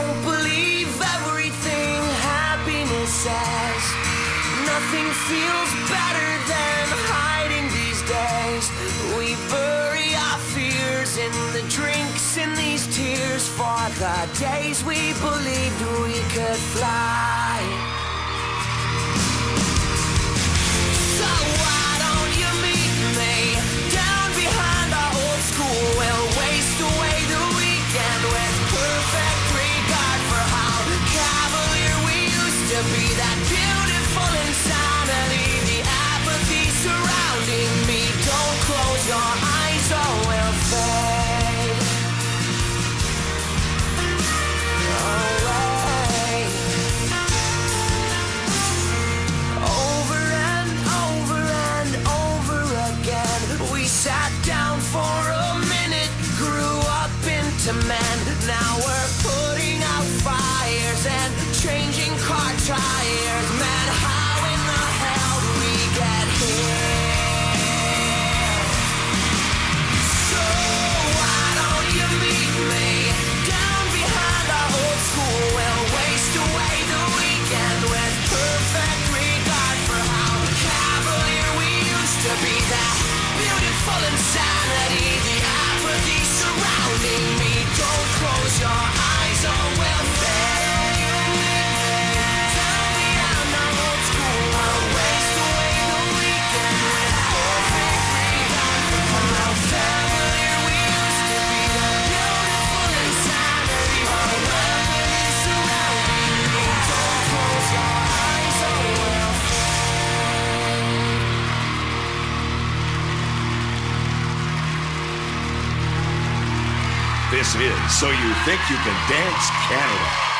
Don't believe everything happiness says. Nothing feels better than hiding these days. We bury our fears in the drinks, in these tears, for the days we believed we could fly. So why don't you meet me down behind our old school? We'll waste away the weekend with perfect regard for how cavalier we used to be. That beautiful insanity, the apathy surrounding me. Don't close your eyes or we'll fade away. Over and over and over again, we sat down for a minute, grew up into men. Now we're putting out fires and changing car tires. Man, how in the hell did we get here? So why don't you meet me down behind our old school? We'll waste away the weekend with perfect regard for how cavalier we used to be. That beautiful insanity, the apathy surrounding me. Don't close your eyes or we'll fade. Down behind our old school, we'll waste away the weekend with perfect regard for how cavalier we used to be. The beautiful insanity, the apathy surrounding me. Don't close your eyes or we'll fade. This is So You Think You Can Dance Canada.